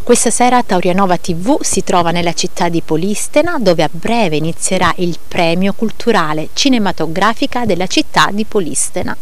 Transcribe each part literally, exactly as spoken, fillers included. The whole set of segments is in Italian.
Questa sera Taurianova tivù si trova nella città di Polistena, dove a breve inizierà il premio culturale cinematografica della città di Polistena.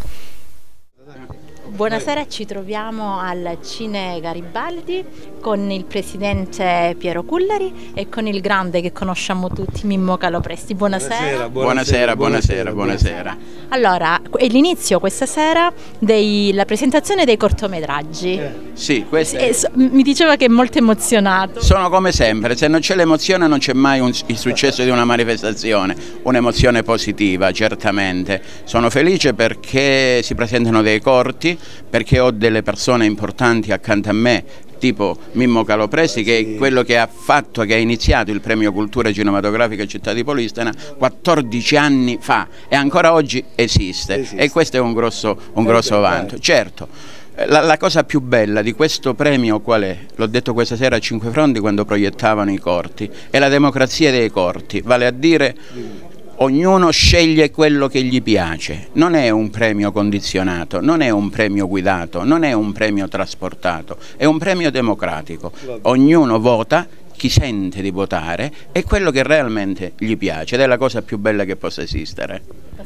Buonasera, ci troviamo al Cine Garibaldi con il presidente Piero Cullari e con il grande che conosciamo tutti, Mimmo Calopresti. Buonasera. Buonasera, buonasera, buonasera, buonasera. Allora, è l'inizio questa sera della presentazione dei cortometraggi. Eh, sì, questo è... so, mi diceva che è molto emozionato. Sono come sempre, se non c'è l'emozione non c'è mai un, il successo di una manifestazione, un'emozione positiva, certamente. Sono felice perché si presentano dei corti, perché ho delle persone importanti accanto a me, tipo Mimmo Calopresti, che è quello che ha fatto, che ha iniziato il premio Cultura Cinematografica Città di Polistena quattordici anni fa e ancora oggi esiste, esiste. E questo è un grosso, un grosso vanto. Certo, la, la cosa più bella di questo premio qual è? L'ho detto questa sera a Cinque Fronti quando proiettavano i corti, è la democrazia dei corti, vale a dire ognuno sceglie quello che gli piace, non è un premio condizionato, non è un premio guidato, non è un premio trasportato, è un premio democratico, ognuno vota chi sente di votare e quello che realmente gli piace ed è la cosa più bella che possa esistere.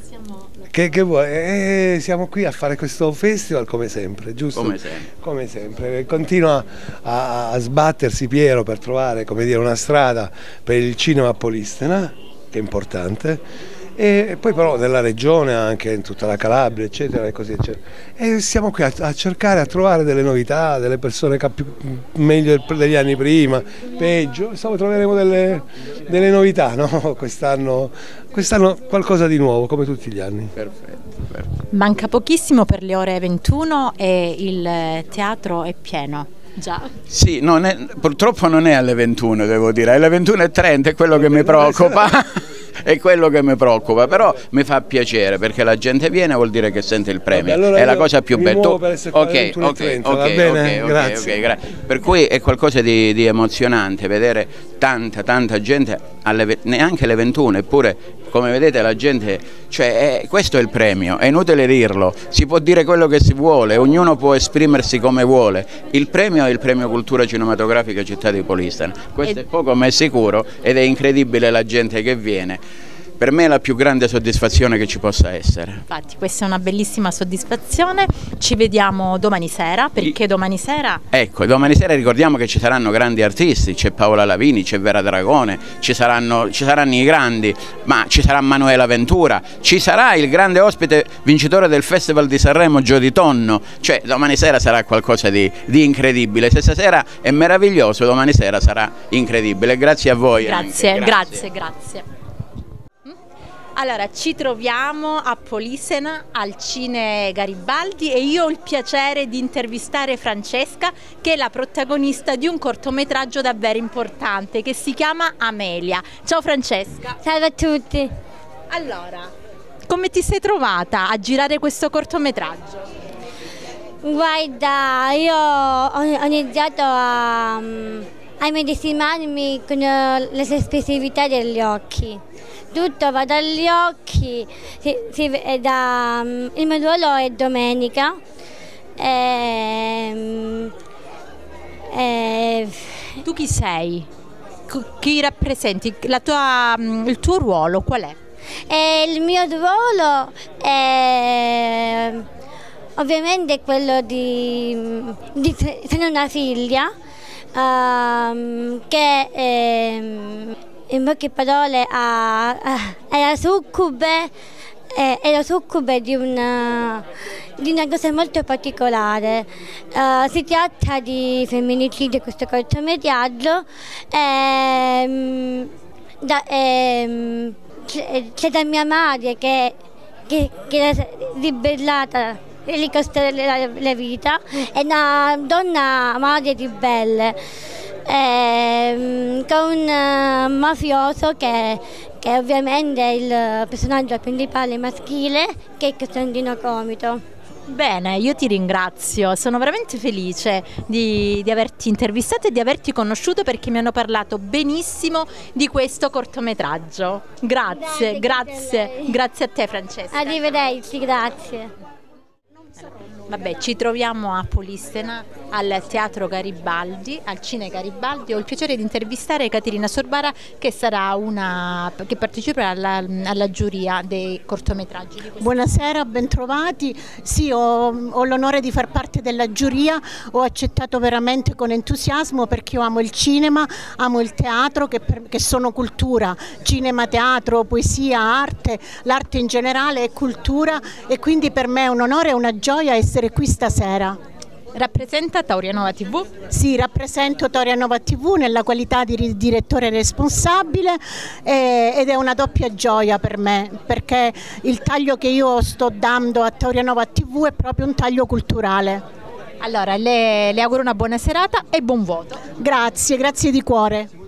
Che, che vuoi? Eh, siamo qui a fare questo festival come sempre, giusto? Come sempre. Come sempre. Continua a, a sbattersi Piero per trovare, come dire, una strada per il cinema a Polistena, che è importante, e poi però nella regione, anche in tutta la Calabria, eccetera, e così, eccetera. E siamo qui a, a cercare, a trovare delle novità, delle persone più, meglio degli anni prima, peggio, insomma troveremo delle, delle novità, no? Quest'anno quest'anno qualcosa di nuovo, come tutti gli anni. Perfetto, perfetto. Manca pochissimo per le ore ventuno e il teatro è pieno. Già. Sì, non è, purtroppo non è alle ventuno, devo dire, alle ventuno e trenta è quello che mi preoccupa, è quello che mi preoccupa, però mi fa piacere perché la gente viene, vuol dire che sente il premio. Vabbè, allora è la cosa più bella. Ok, ok, ok, va bene, grazie. Okay, grazie. Per cui è qualcosa di, di emozionante vedere tanta, tanta gente, alle, neanche alle ventuno, eppure come vedete la gente, cioè è, questo è il premio, è inutile dirlo, si può dire quello che si vuole, ognuno può esprimersi come vuole, il premio è il premio Cultura Cinematografica Città di Polistena, questo è poco ma è sicuro ed è incredibile la gente che viene. Per me è la più grande soddisfazione che ci possa essere. Infatti questa è una bellissima soddisfazione, ci vediamo domani sera, perché domani sera... Ecco, domani sera ricordiamo che ci saranno grandi artisti, c'è Paola Lavini, c'è Vera Dragone, ci saranno, ci saranno i grandi, ma ci sarà Manuela Ventura, ci sarà il grande ospite vincitore del Festival di Sanremo, Jody Tonno, cioè domani sera sarà qualcosa di, di incredibile, se stasera è meraviglioso, domani sera sarà incredibile, grazie a voi. Grazie, anche. grazie, grazie. grazie. Allora, ci troviamo a Polistena al Cine Garibaldi e io ho il piacere di intervistare Francesca, che è la protagonista di un cortometraggio davvero importante che si chiama Amelia. Ciao Francesca. Salve a tutti. Allora, come ti sei trovata a girare questo cortometraggio? Guarda, io ho iniziato a, a immedesimarmi con l'espressività degli occhi. Tutto va dagli occhi, si, si, è da, il mio ruolo è Domenica, e, e, tu chi sei? Chi rappresenti? La tua, il tuo ruolo qual è? E il mio ruolo è ovviamente quello di, di essere una figlia um, che è, in poche parole a, a, è la succube, è, è la succube di una, di una cosa molto particolare. Uh, si tratta di femminicidio, questo cortometraggio. Ehm, da, ehm, c'è da mia madre che, che, che è ribellata, che gli costa la, la vita, è una donna madre ribelle. Eh, con un uh, mafioso che, che ovviamente è il personaggio principale maschile, che è Costantino Comito. Bene, io ti ringrazio, sono veramente felice di, di averti intervistato e di averti conosciuto, perché mi hanno parlato benissimo di questo cortometraggio. Grazie, grazie, grazie, grazie a te Francesca. Arrivederci, grazie. Non sarò Vabbè, ci troviamo a Polistena, al Teatro Garibaldi, al Cine Garibaldi. Ho il piacere di intervistare Caterina Sorbara, che sarà una che parteciperà alla, alla giuria dei cortometraggi. Di Buonasera, bentrovati. Sì, ho, ho l'onore di far parte della giuria, ho accettato veramente con entusiasmo perché io amo il cinema, amo il teatro, che, per, che sono cultura, cinema, teatro, poesia, arte, l'arte in generale è cultura, e quindi per me è un onore e una gioia essere qui stasera. Rappresenta Taurianova tivù? Sì, rappresento Taurianova tivù nella qualità di direttore responsabile, eh, ed è una doppia gioia per me, perché il taglio che io sto dando a Taurianova tivù è proprio un taglio culturale. Allora, le, le auguro una buona serata e buon voto. Grazie, grazie di cuore.